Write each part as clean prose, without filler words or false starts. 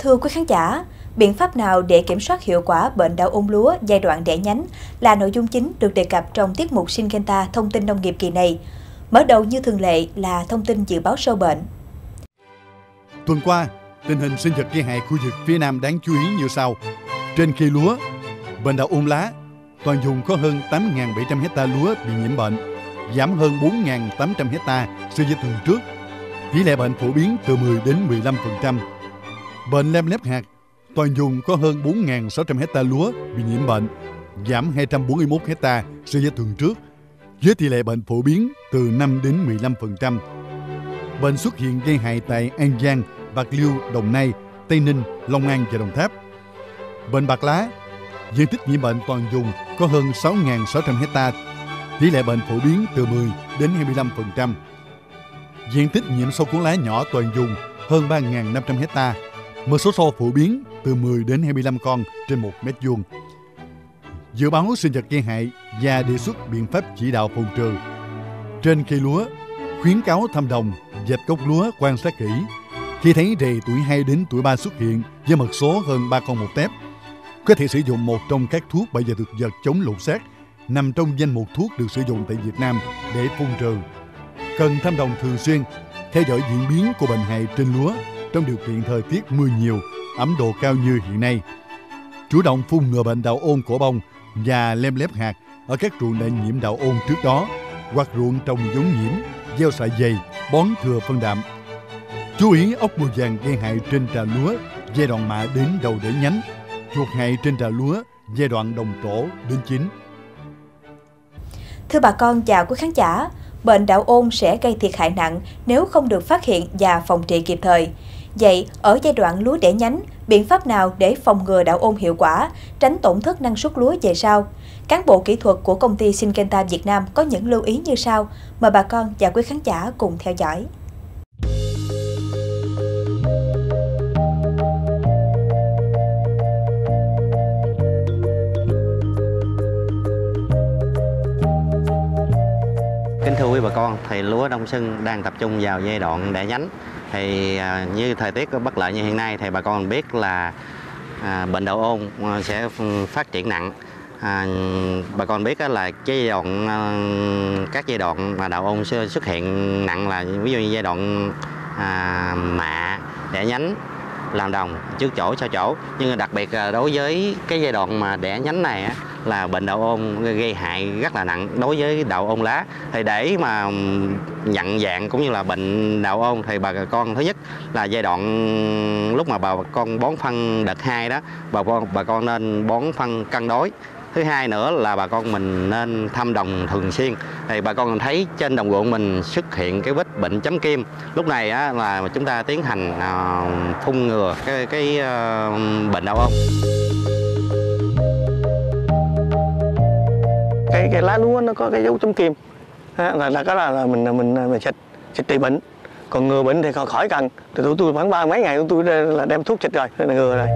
Thưa quý khán giả, biện pháp nào để kiểm soát hiệu quả bệnh đau ôn lúa giai đoạn đẻ nhánh là nội dung chính được đề cập trong tiết mục Syngenta Thông tin nông nghiệp kỳ này. Mở đầu như thường lệ là thông tin dự báo sâu bệnh. Tuần qua, tình hình sinh vật gây hại khu vực phía Nam đáng chú ý như sau. Trên cây lúa, bệnh đau ôn lá, toàn vùng có hơn 8.700 hecta lúa bị nhiễm bệnh, giảm hơn 4.800 hecta so với tuần trước. Tỷ lệ bệnh phổ biến từ 10 đến 15%. Bệnh lem lép hạt, toàn vùng có hơn 4.600 hecta lúa bị nhiễm bệnh, giảm 241 hecta so với tuần trước, với tỷ lệ bệnh phổ biến từ 5 đến 15%. Bệnh xuất hiện gây hại tại An Giang, Bạc Liêu, Đồng Nai, Tây Ninh, Long An và Đồng Tháp. Bệnh bạc lá, diện tích nhiễm bệnh toàn vùng có hơn 6.600 hecta, tỷ lệ bệnh phổ biến từ 10 đến 25%. Diện tích nhiễm sâu cuốn lá nhỏ toàn vùng hơn 3.500 hecta, một số sâu phổ biến từ 10 đến 25 con trên 1 mét vuông. Dự báo sinh vật gây hại và đề xuất biện pháp chỉ đạo phòng trừ. Trên cây lúa, khuyến cáo thăm đồng, dẹp gốc lúa quan sát kỹ. Khi thấy rầy tuổi 2 đến tuổi 3 xuất hiện với mật số hơn 3 con một tép, có thể sử dụng một trong các thuốc bảo vệ thực vật chống lột xác nằm trong danh mục thuốc được sử dụng tại Việt Nam để phun trừ. Cần thăm đồng thường xuyên, theo dõi diễn biến của bệnh hại trên lúa trong điều kiện thời tiết mưa nhiều, ẩm độ cao như hiện nay. Chủ động phun ngừa bệnh đậu ôn cổ bông và lem lép hạt ở các ruộng đã nhiễm đậu ôn trước đó, hoặc ruộng trồng giống nhiễm, gieo xạ dày, bón thừa phân đạm. Chú ý ốc bươu vàng gây hại trên trà lúa giai đoạn mạ đến đầu đẻ nhánh, chuột hại trên trà lúa giai đoạn đồng trổ đến chín. Thưa bà con và quý khán giả, bệnh đậu ôn sẽ gây thiệt hại nặng nếu không được phát hiện và phòng trị kịp thời. Vậy, ở giai đoạn lúa đẻ nhánh, biện pháp nào để phòng ngừa đậu ôn hiệu quả, tránh tổn thất năng suất lúa về sau? Cán bộ kỹ thuật của công ty Syngenta Việt Nam có những lưu ý như sau. Mời bà con và quý khán giả cùng theo dõi. Kính thưa quý bà con, thì lúa đông xuân đang tập trung vào giai đoạn đẻ nhánh. Thì như thời tiết bất lợi như hiện nay thì bà con biết là bệnh đậu ôn sẽ phát triển nặng. Bà con biết là các giai đoạn mà đậu ôn xuất hiện nặng là ví dụ như giai đoạn mạ, đẻ nhánh, làm đồng, trước chỗ sau chỗ. Nhưng đặc biệt là đối với cái giai đoạn mà đẻ nhánh này là bệnh đậu ôn gây hại rất là nặng đối với đậu ôn lá. Thì để mà nhận dạng cũng như là bệnh đậu ôn thì bà con thứ nhất là giai đoạn lúc mà bà con bón phân đợt 2 đó, bà con nên bón phân cân đối. Thứ hai nữa là bà con mình nên thăm đồng thường xuyên. Thì bà con thấy trên đồng ruộng mình xuất hiện cái vết bệnh chấm kim. Lúc này là chúng ta tiến hành phun ngừa cái bệnh đậu ôn. Cái lá lúa nó có cái dấu chấm kim là cái là mình xịt trị bệnh. Còn ngừa bệnh thì khỏi cần. Thì tôi khoảng 3 mấy ngày tôi là đem thuốc xịt rồi, là ngừa rồi.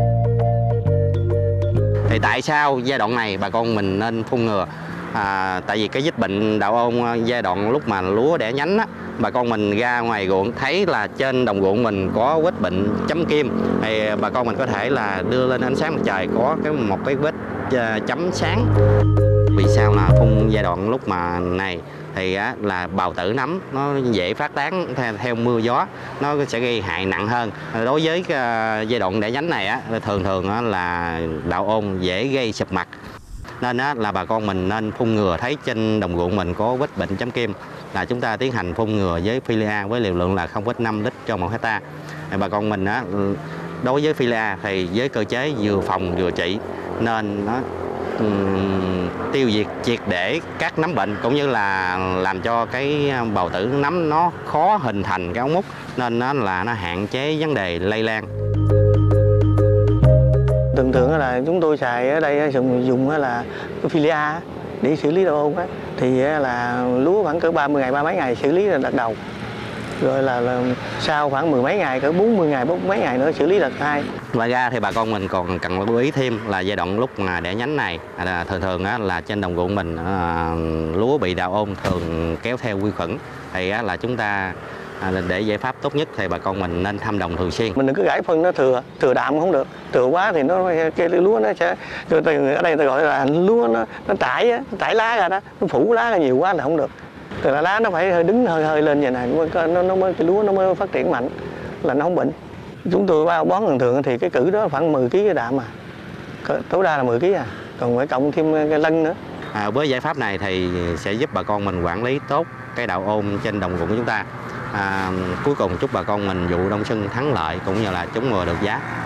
Thì tại sao giai đoạn này bà con mình nên phun ngừa? Tại vì cái dịch bệnh đậu ôn giai đoạn lúc mà lúa đẻ nhánh bà con mình ra ngoài ruộng thấy là trên đồng ruộng mình có vết bệnh chấm kim, thì bà con mình có thể là đưa lên ánh sáng mặt trời có một cái vết chấm sáng. Vì sao là phun giai đoạn lúc mà này thì là bào tử nấm nó dễ phát tán theo mưa gió, nó sẽ gây hại nặng hơn. Đối với giai đoạn đẻ nhánh này thường là đậu ôn dễ gây sụp mặt, nên là bà con mình nên phun ngừa. Thấy trên đồng ruộng mình có vết bệnh chấm kim là chúng ta tiến hành phun ngừa với Filia với liều lượng là 0,5 lít cho 1 hecta. Bà con mình đối với Filia thì với cơ chế vừa phòng vừa trị nên nó tiêu diệt triệt để các nấm bệnh, cũng như là làm cho cái bào tử nấm nó khó hình thành cái ống mút, nên nó hạn chế vấn đề lây lan. Thường là chúng tôi xài ở đây dùng là cái Filia để xử lý đậu ôn thì là lúa khoảng cỡ 30 ngày, 30 mấy ngày xử lý là đợt đầu. Rồi là sau khoảng 10 mấy ngày, cỡ 40 ngày, 40 mấy ngày nữa xử lý đợt 2. Ngoài ra thì bà con mình còn cần lưu ý thêm là giai đoạn lúc mà đẻ nhánh này thường là trên đồng ruộng mình lúa bị đậu ôn thường kéo theo vi khuẩn, thì là chúng ta để giải pháp tốt nhất thì bà con mình nên thăm đồng thường xuyên. Mình đừng cứ gãi phân nó thừa đạm không được, thừa quá thì nó cái lúa nó sẽ, ở đây ta gọi là lúa nó tải lá ra đó, nó phủ lá ra nhiều quá là không được. Từ là lá nó phải hơi đứng hơi lên vậy này, nó mới cái lúa nó mới phát triển mạnh, là nó không bệnh. Chúng tôi bón thường thì cái cử đó khoảng 10 kg cái đạm tối đa là 10 kg còn phải cộng thêm cái lân nữa. Với giải pháp này thì sẽ giúp bà con mình quản lý tốt cái đạo ôn trên đồng ruộng của chúng ta. Cuối cùng chúc bà con mình vụ đông xuân thắng lợi cũng như là trúng mùa được giá.